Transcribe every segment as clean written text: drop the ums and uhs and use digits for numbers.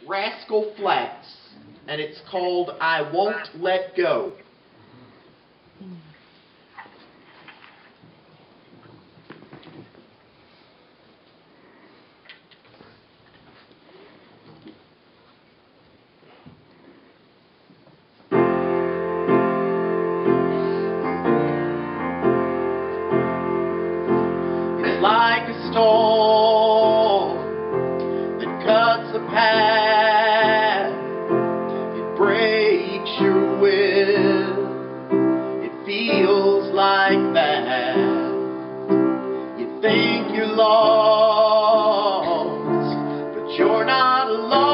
Rascal Flatts, and it's called I Won't Let Go. It's like a storm that cuts a path. It breaks your will. It feels like that. You think you're lost, but you're not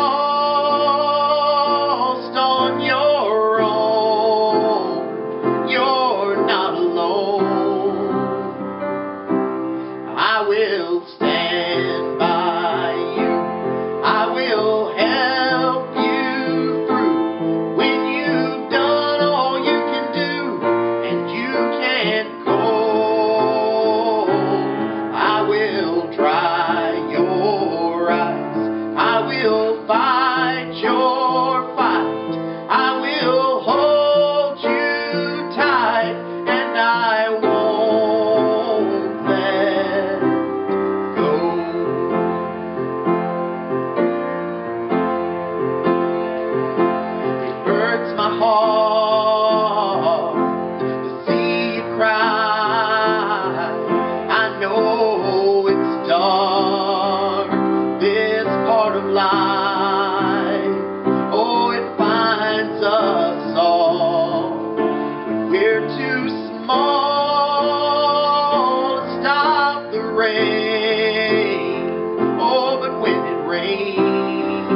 lost on your own. You're not alone. I will stand by you. I will help you through when you've done all you can do and you can't go. I will dry your eyes. I will fight your fight. I will hold you tight, and I won't let go. It hurts my heart to see you cry. I know it's dark, this part of life. Oh, it finds us all when we're too small to stop the rain. Oh, but when it rains,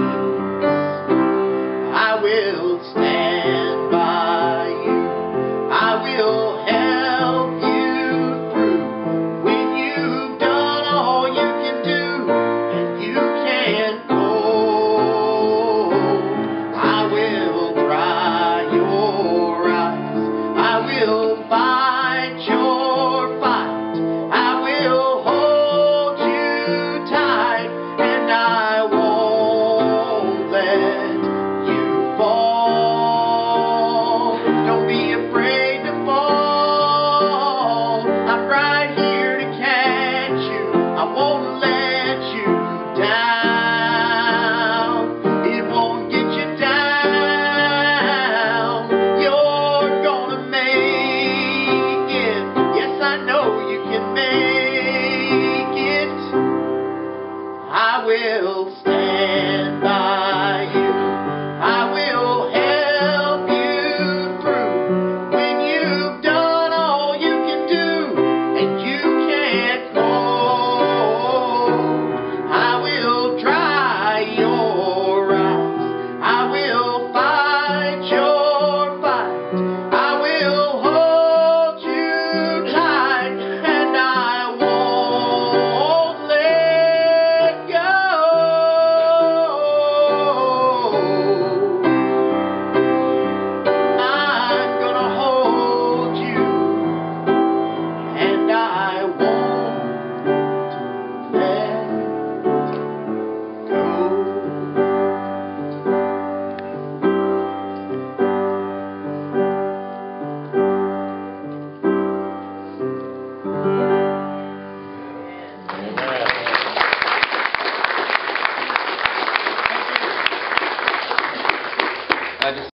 I will stand by you. I will help you through when you've done all you can do and you can't go. I will dry your eyes. I will fight your fight. I will hold you tight, and I won't let you fall. Don't be afraid to fall. I'm right here to catch you. I won't let you down. It won't get you down. You're gonna make it. Yes, I know you can make it. I will stand by you. I will help you through when you've done all you can do and you can't go. I will dry your eyes. I will fight your fight. I will hold you tight, and I won't let go. I'm gonna hold you, and I won't let go. I just